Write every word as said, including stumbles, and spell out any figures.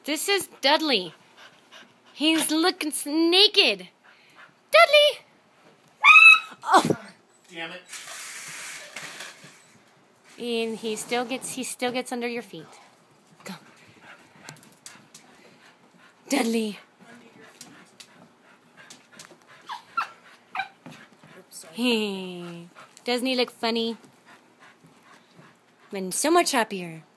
This is Dudley. He's looking naked. Dudley! Oh. Damn it. And he still gets he still gets under your feet. Go. Dudley. Hey. Doesn't he look funny? Been so much happier.